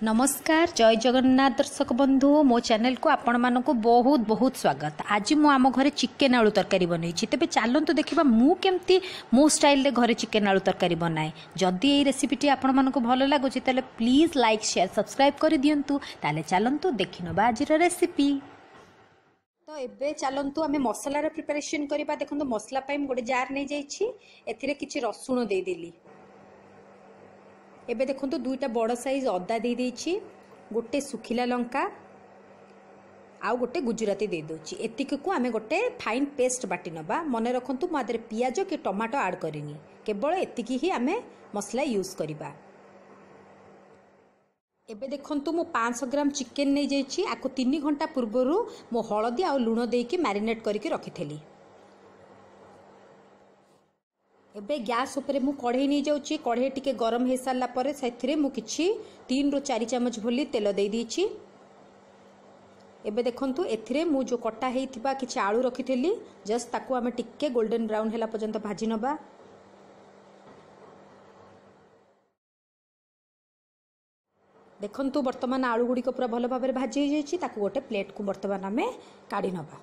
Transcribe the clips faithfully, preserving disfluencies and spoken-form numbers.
नमस्कार जय जगन्नाथ दर्शक बंधु मो चैनल को आपण मानक बहुत बहुत स्वागत। आज मु आम घरे चिकेन आलू तरकारी बनई तेज चलतु देखा मु केमती मो स्टाइल रे घरे चिकेन आलू तरकारी बनाए। जदि ये रेसिपीटी आपण मानक भल लगुच ताले प्लीज लाइक शेयर सब्सक्राइब कर दियंतु। ताले चलतु देखि नबा आज रेसिपी। तो एबे चलतु आमे मसलार प्रिपरेशन करबा। देखंतु मसला पाई गोटे जार नहीं जाइछि, एथिरे किछि रसुण दे देली। एबे देखंतु दुईटा बड़ साइज अदा दे देछि, गोटे सुखिला लंका आउ गोटे गुजराती दे दोछि। एतिक को आमे गोटे फाइन पेस्ट बाटी नबा। मने रखंतु मादरे पियाज कि टमाटो ऐड करिनी, केवल एतिक ही आमे मसला यूज करिबा। एबे देखंतु मु पाँच सौ ग्राम चिकेन नै जाइछि। आको तीन घंटा पूर्वरु मो हळदी आ लूण देके मैरिनेट करके रखिथेली। एबे गैस उपरे मु कढ़ई नहीं जाउची। कढ़ई टिके गरम हो सारा पर से मु किछि तीन रु चार चमच भली तेल दे दीची। एबे देखंतु एथिरे मु जो कटा हेइथिबा किछि आलू रखिथेली, जस्ट ताकू आमे टिके गोल्डन ब्राउन हैला पर्यंत भाजी नबा। देखंतु वर्तमान आलू गुडी को पूरा भल भाबरे भाजी हो जाइछि। ताकू गोटे प्लेट को वर्तमान आमे काढी नबा।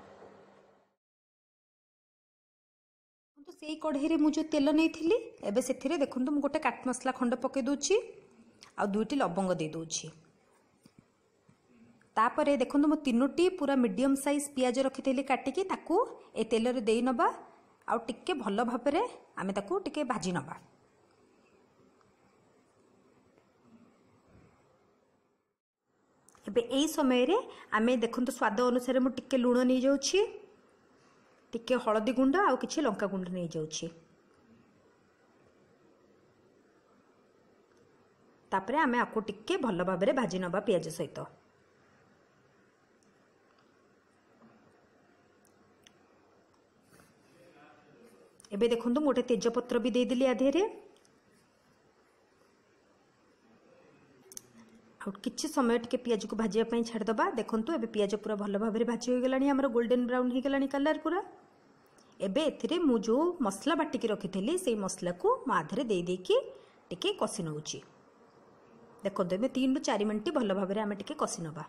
से कढ़ई में जो तेल नहीं थी एबे से देखो मुझे गोटे काट मसला खंड पके दूची आ दुईटी लवंग दे दूची। तापरे देखो मु तीनोटी पूरा मीडियम साइज पियाज रखी काटिकी ताकू ए तेल रे देई नबा आ टिके भल भाबरे आमे ताकू टिके भाजी नबा। एबे एई समय रे आमे देखो स्वाद अनुसार मु टिके लूण नहीं जाउची, टिके हलदी गुंड आउ किछि लंका गुंड नहीं जाउछि। तापरे आमे आको टिके भल भाबरे भाजी नबा पियाज सहित। एबे देखंतु मोटे तेजपत्र भी दे दिली आधेरे। आउ किछि समय टिके पियाज को भाजिया पई छाड़ दबा। देखंतु एबे पियाज पूरा भल भाबरे भाजी हो गेलानी, हमर गोल्डन ब्राउन हो गेलानी कलर पूरा। एबे एथिरे मु जो मसला बाटिकी रखिथेली सेई मसला को माधरे दे देकी टिके कसी नउची। देखो एबे तीन रु चार मिनिट भल भाबरे आमे टिके कसी नबा।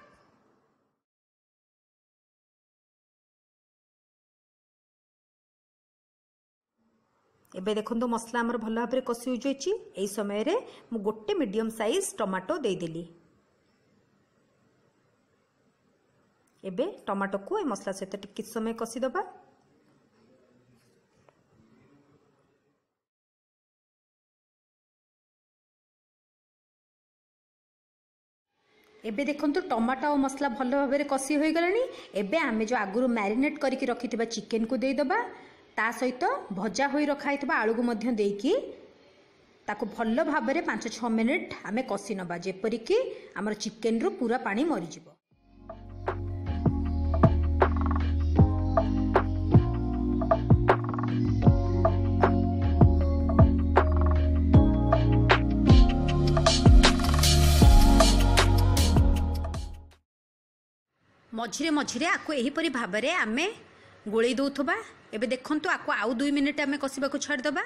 एबे देखंतु मसला हमर भल भाबरे कसी हो जाइछि। एई समय रे मु गोटे मीडियम साइज टमाटो दे देली। एबे टमाटो को ए मसला सहित टिके समय कसी दबा। एबे देखंतु टमाटो और मसला भल भाबरे कसी हो गलानी। एबे आमे जो आगुरु मैरिनेट करके रखिथिबा चिकेन को दे दबा। ता सहित भजा होई रखाइथिबा आलू को मध्य देकी ताको भल भाबरे पाँच छह मिनिट आमे कसी नबा, जेपरि कि हमर चिकेन रो पूरा पानी मरि जिवो। मझिरे मझिरे आको एहीपरि भाबरे आमे गोळी दउथबा। एबे देखंतु आको आउ दुई मिनिट आमे कसिबा को छाड़ दबा।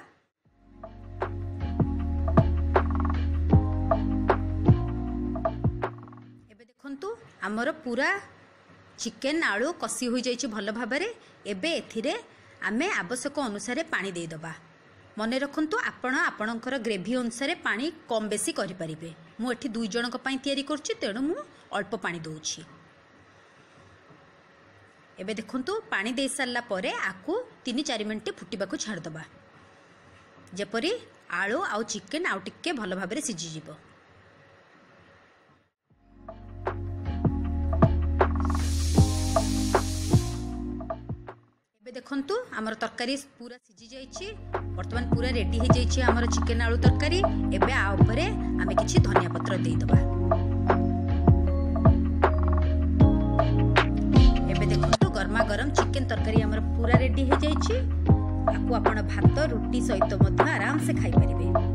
एबे देखंतु हमर पूरा चिकेन आलू कसी हो जाइछि भल भाबरे। एबे एथिरे आमे आवश्यक अनुसार पानी दे दबा। मने रखंतु आपण आपणकर ग्रेवी अनुसार पानी कम बेसी करि परिबे। मु एठी दुई जनक पई तयारी करछि, तेणु मु अल्प पानी दउछि। एबे देखंतु पानी दे सारला परे आकु तीन चार मिनिट फुटिबा को छाड़ दबा, जेपरि आलू आउ चिकेन आउ टिके भल भाबरे सिझी जिवो। एबे देखंतु हमर तरकारी पूरा सिझी जाइछि। वर्तमान पूरा रेडी हो जाइछि हमर चिकेन आलू तरकारी। एबे आ ऊपरे आमे किछि धनिया पत्र दे दबा। गरमा गरम चिकेन तरकारी हमर पूरा रेडी हो जाइछि। आपको आपण भात रुटी सहित मध्य आराम से खाई परिबे।